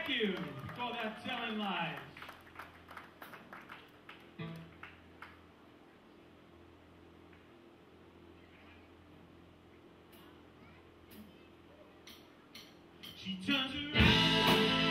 Thank you. We call that telling lies. She turns around.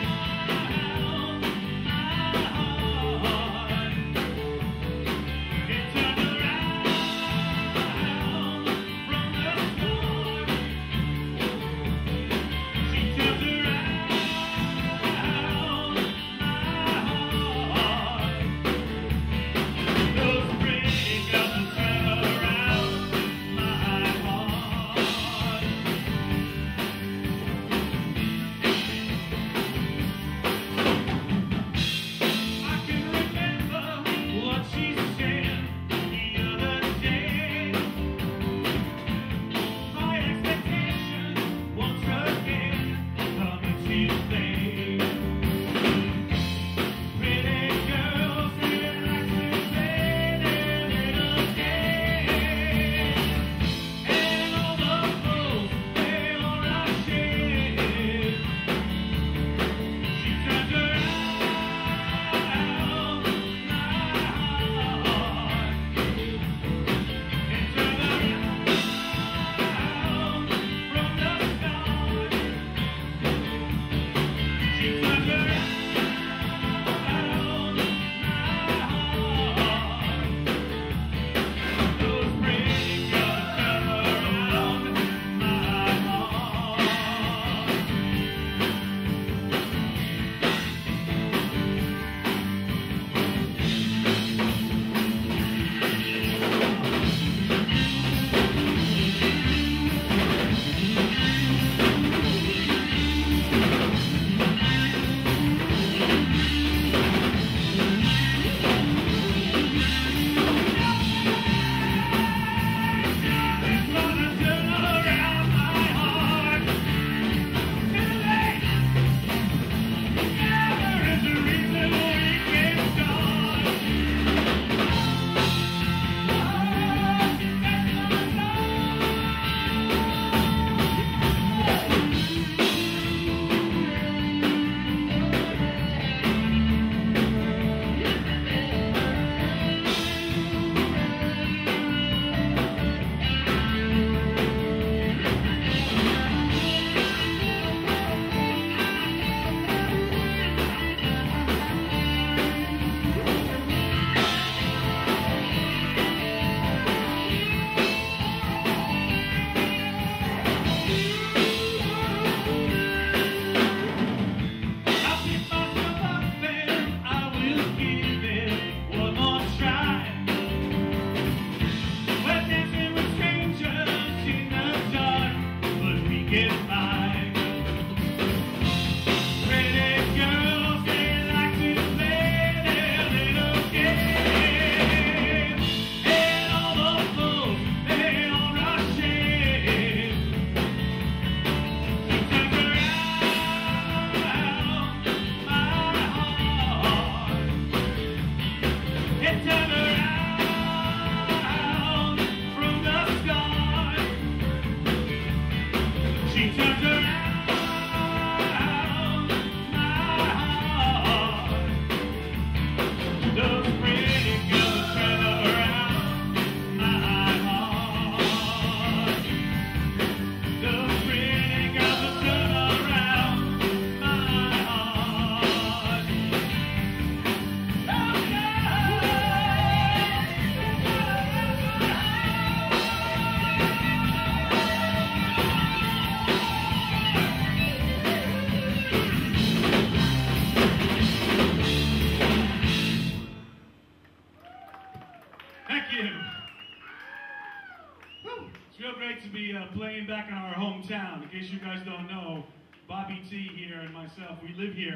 Playing back in our hometown. In case you guys don't know, Bobby T here and myself, we live here.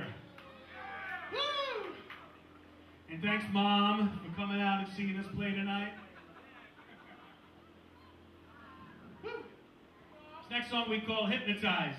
Woo! And thanks, Mom, for coming out and seeing us play tonight. Woo! This next song we call Hypnotized.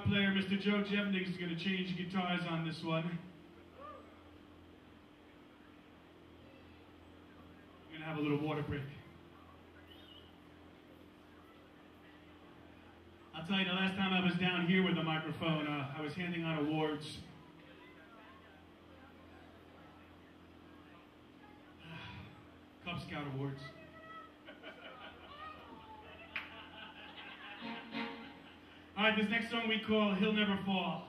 player, Mr. Joe Jevnings, is going to change guitars on this one. We're going to have a little water break. I'll tell you, the last time I was down here with a microphone, I was handing out awards. Cub Scout awards. All right, this next song we call He'll Never Fall.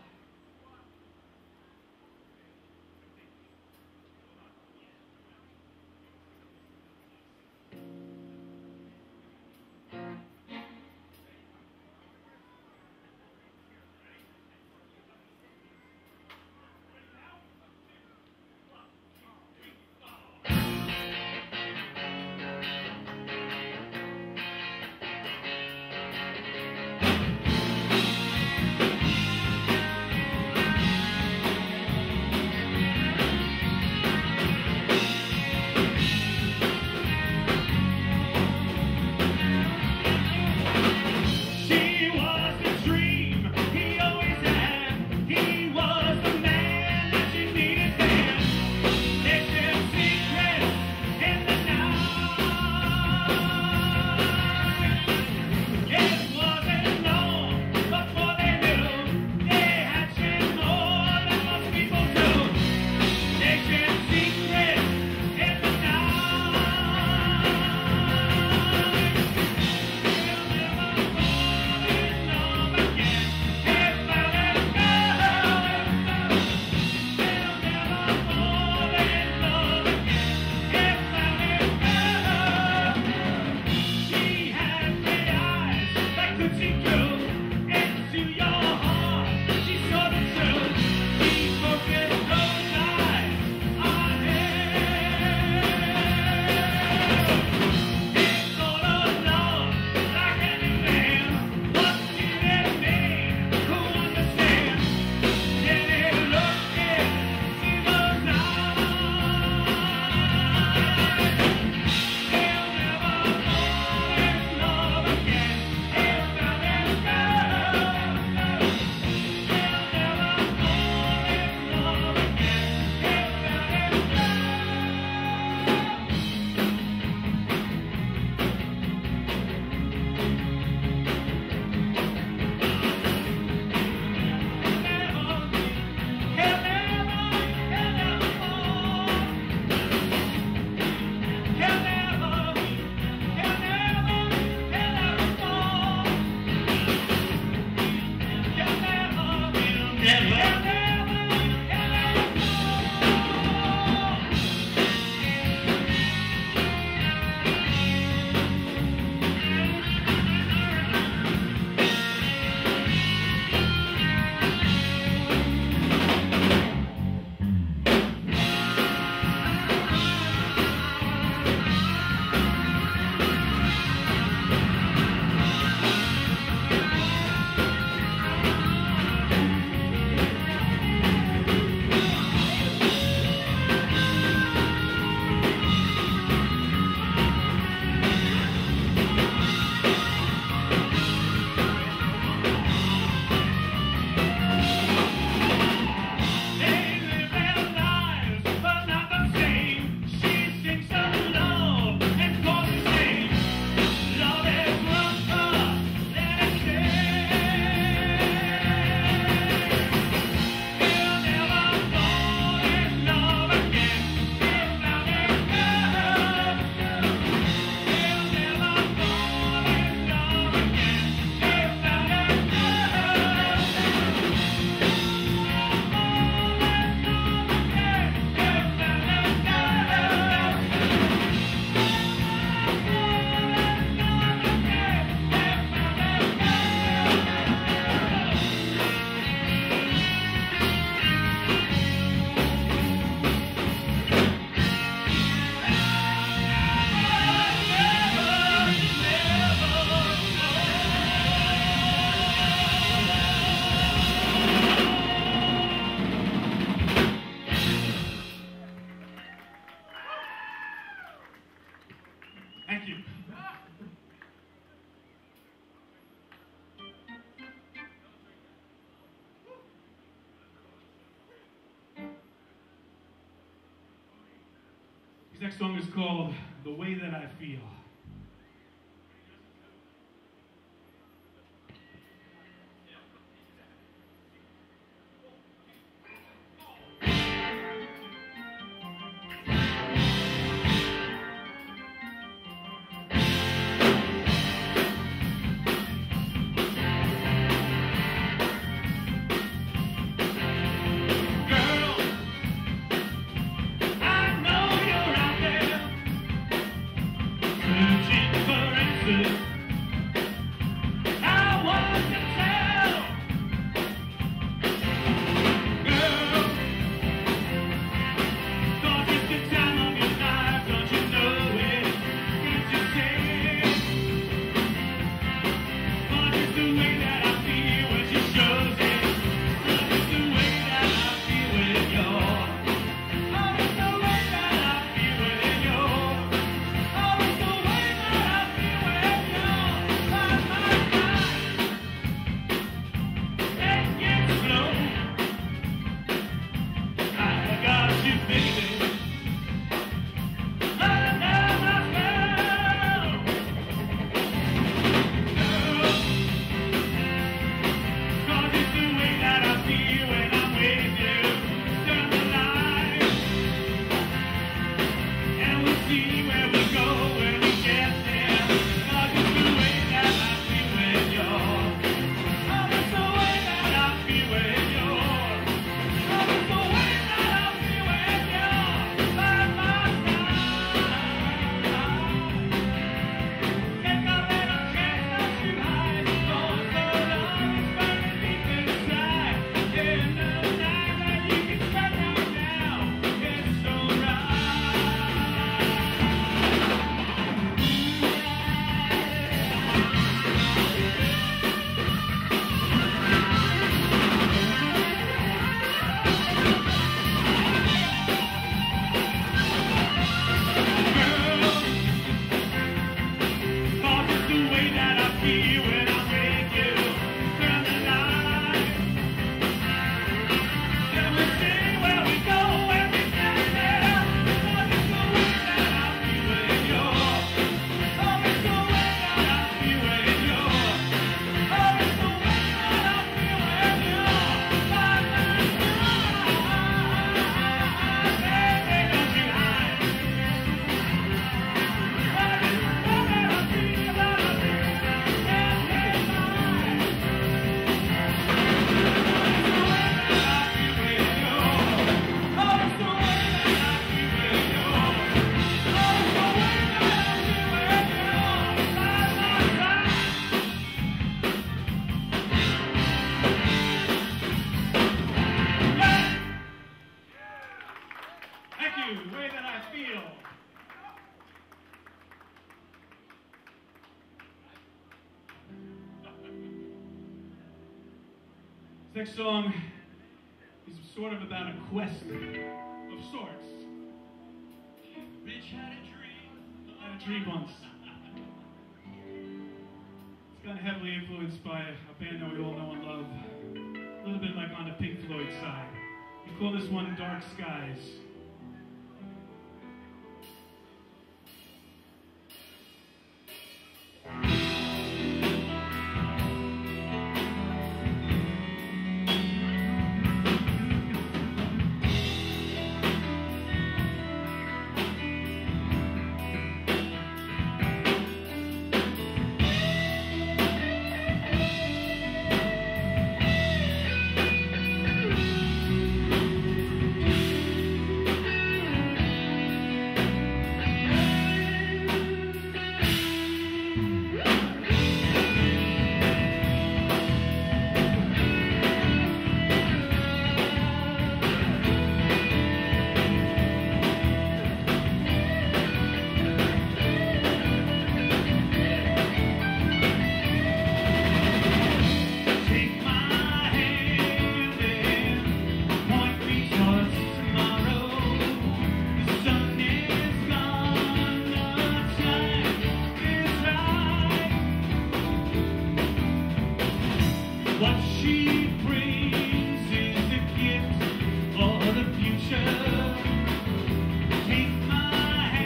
This next song is called The Way That I Feel. The Way That I Feel. This next song is sort of about a quest of sorts. Rich had a dream. I had a dream once. It's kind of heavily influenced by a band that we all know and love. A little bit like on the Pink Floyd side. We call this one Dark Skies. Take my hand.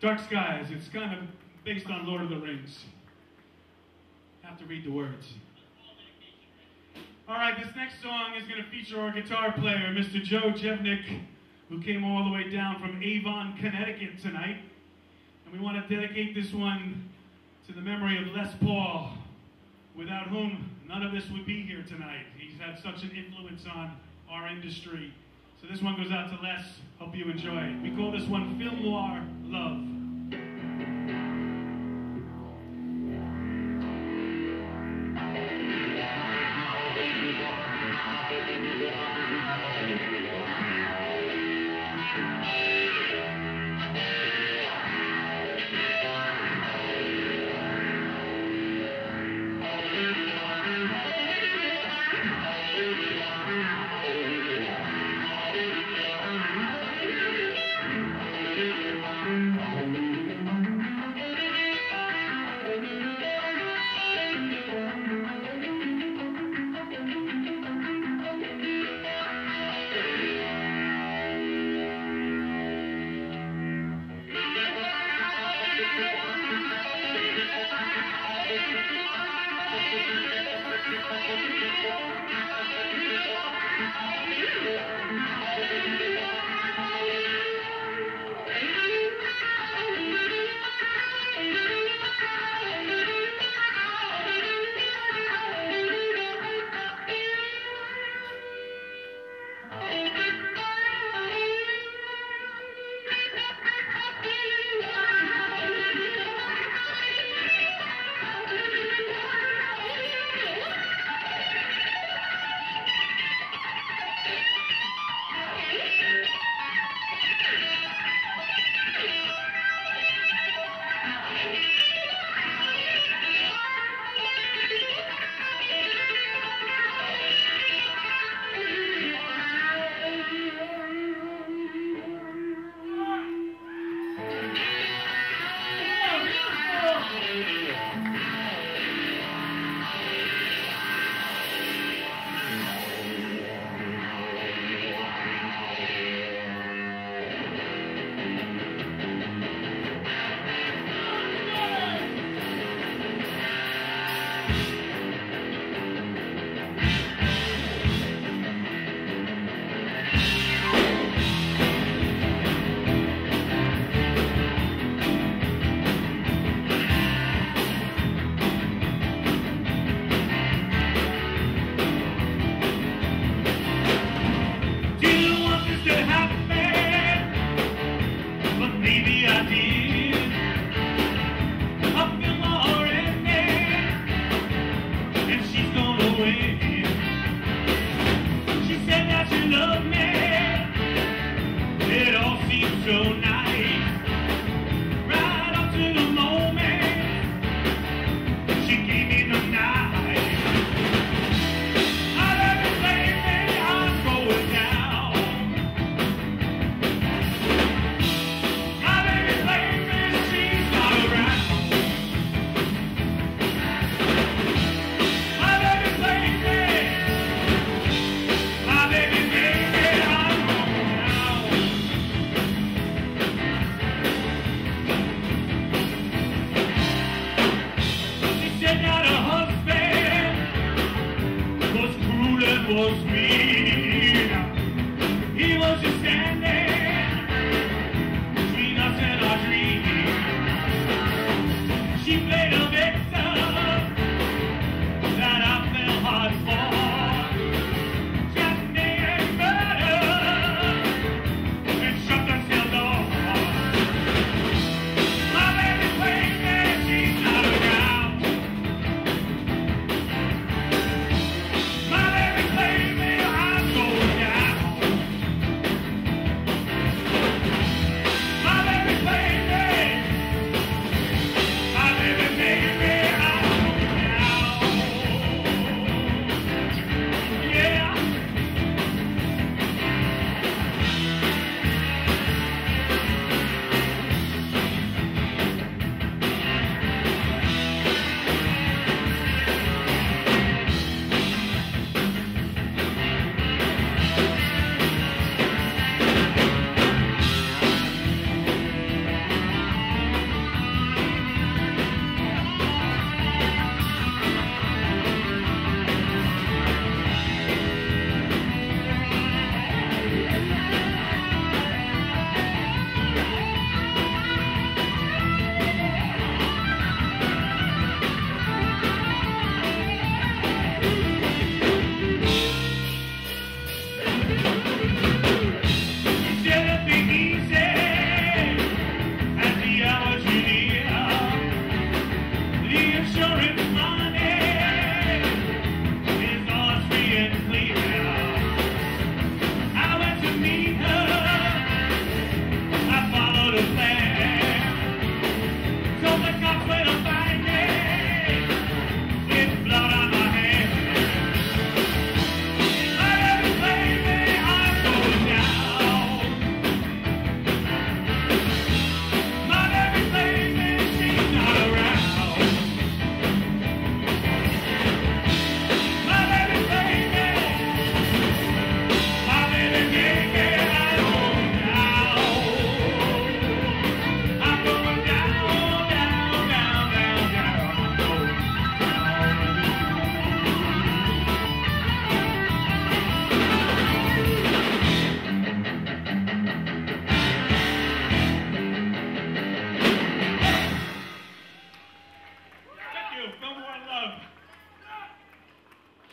Dark Skies. It's kind of based on Lord of the Rings. Have to read the words. All right, this next song is going to feature our guitar player, Mr. Joe Jevnik, who came all the way down from Avon, Connecticut tonight. And we want to dedicate this one to the memory of Les Paul, without whom none of this would be here tonight. He's had such an influence on our industry. So this one goes out to Les. Hope you enjoy it. We call this one Film Noir Love.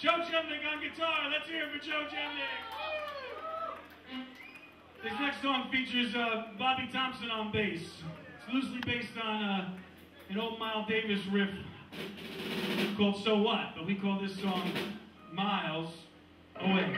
Joe Jevnik on guitar. Let's hear it for Joe Jevnik. This next song features Bobby Thompson on bass. It's loosely based on an old Miles Davis riff called So What, but we call this song Miles Away.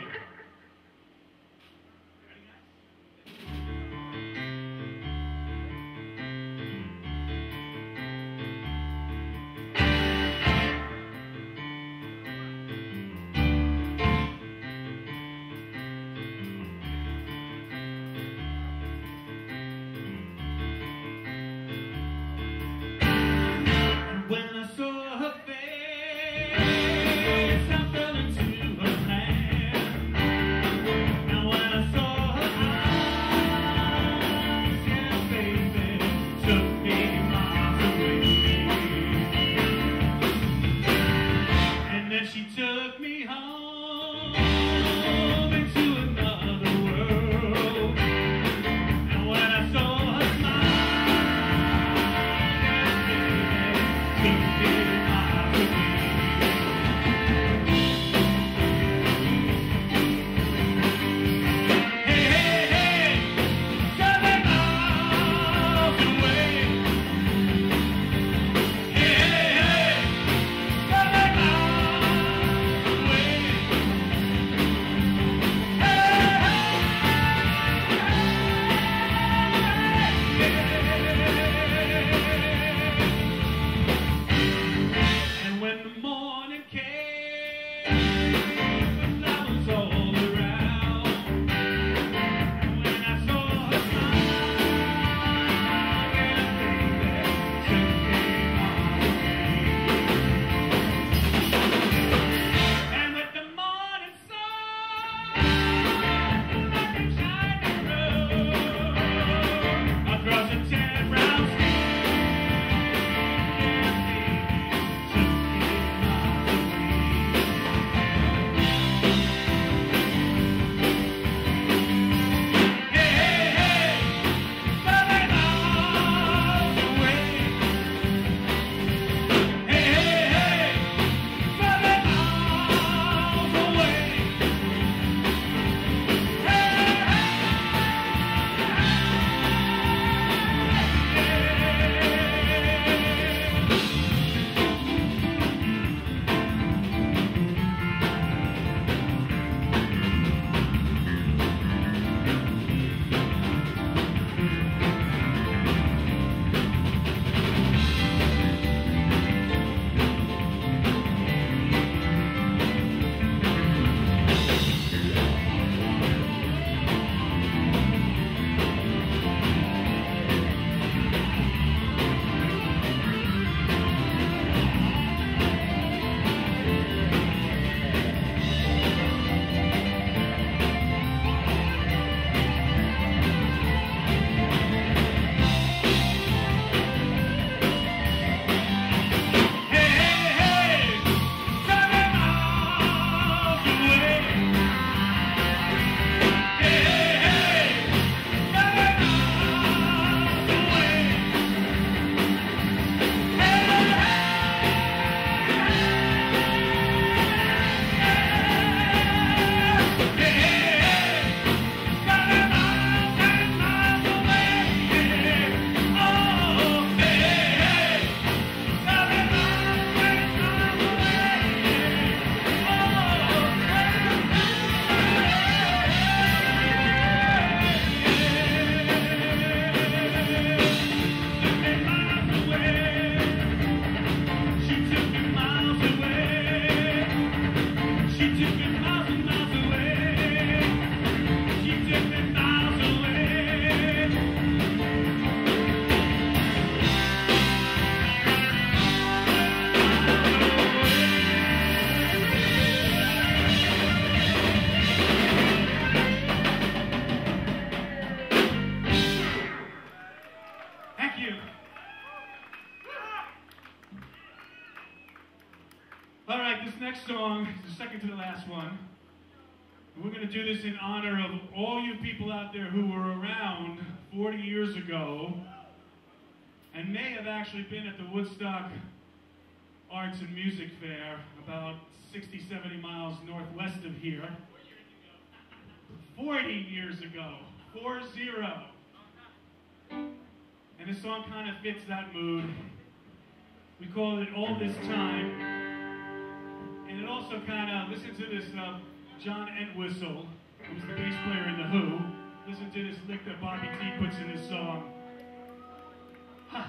All right, this next song is the second to the last one. We're going to do this in honor of all you people out there who were around 40 years ago and may have actually been at the Woodstock Arts and Music Fair about 60, 70 miles northwest of here. 40 years ago. 40. And this song kind of fits that mood. We call it All This Time. And it also kind of, listen to this John Entwistle, who's the bass player in The Who. Listen to this lick that Bobby T puts in his song. Ha!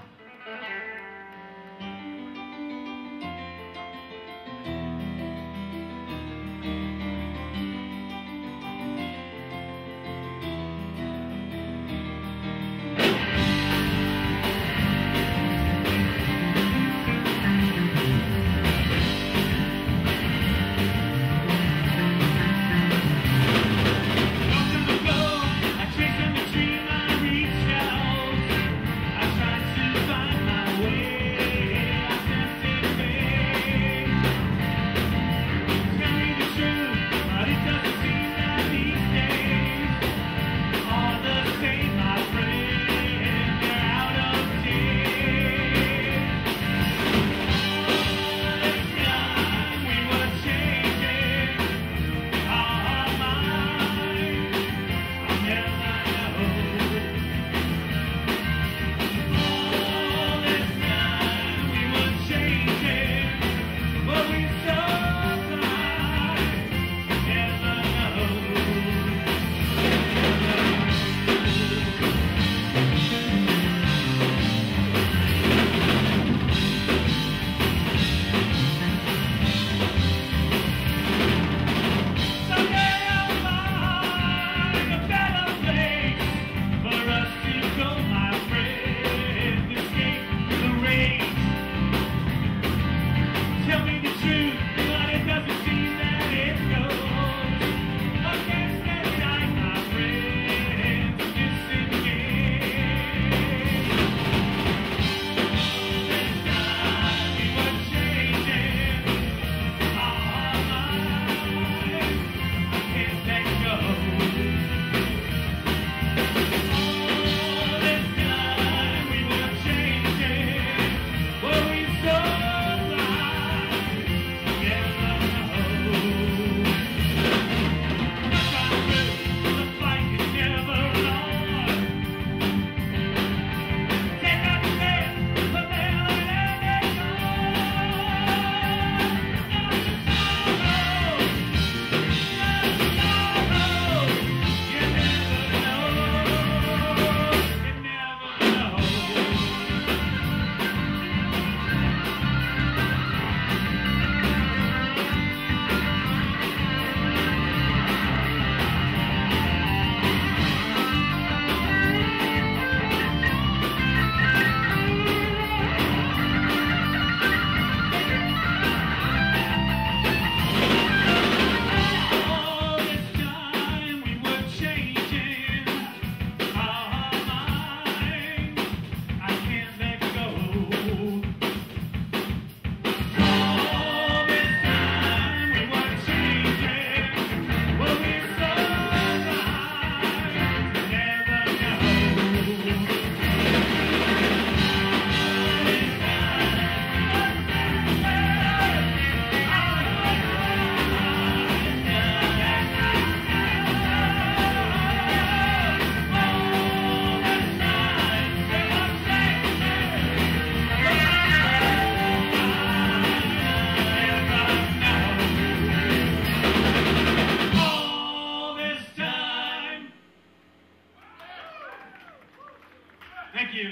Thank you.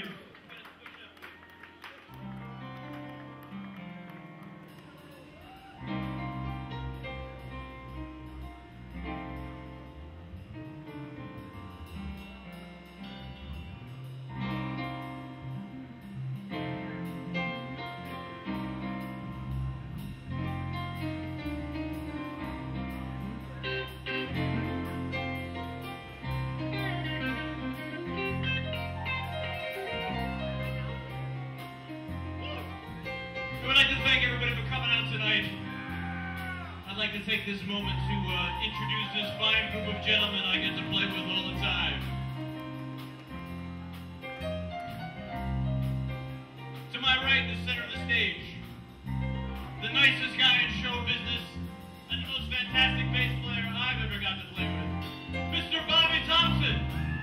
I'd like to thank everybody for coming out tonight. I'd like to take this moment to introduce this fine group of gentlemen I get to play with all the time. To my right, the center of the stage, nicest guy in show business and the most fantastic bass player I've ever got to play with, Mr. Bobby Thompson.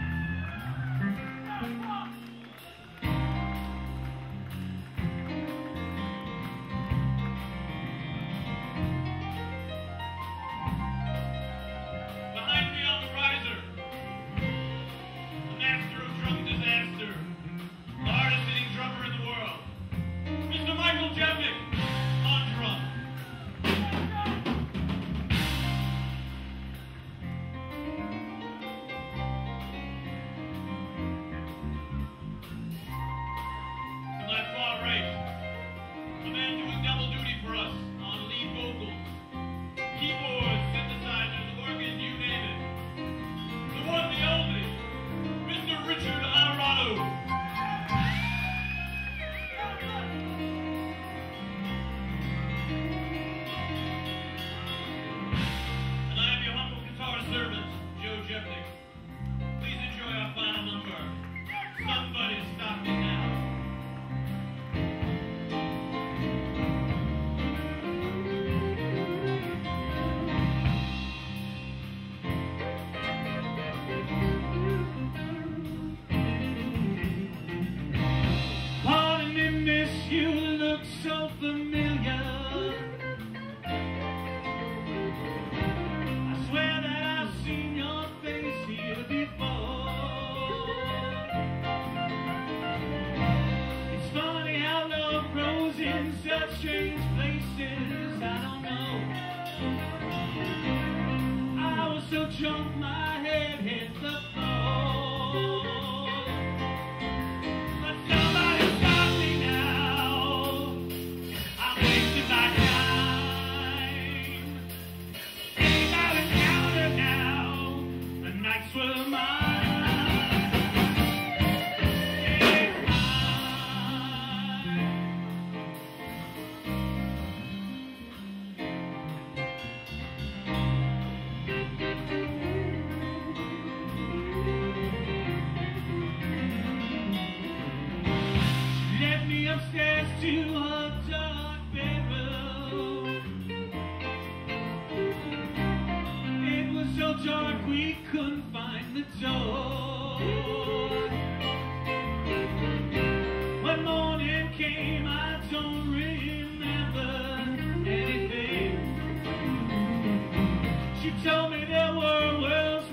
Behind me on the riser, the master of drum disaster, the hardest hitting drummer in the world, Mr. Michael Jevnik on drum. To my far right, a man doing double duty for us on lead vocals, keyboards, synthesizers, organ, you name it. The one, the only, Mr. Richard Alvarado. And I am your humble guitar servant, Joe Jevnik. Please enjoy our final number. Somebody stop me now. Pardon me, miss, you look so familiar. I swear that I've seen your face here before. It's funny how love grows in such strange places. I don't know. I was so drunk my head hit the floor. But somebody stop me now. I'm wasting my time. Anybody counter now. The nights were mine. It's mine. She led me upstairs to her dark bedroom. It was so dark we couldn't find the door. When morning came, I don't remember anything. She told me there were worlds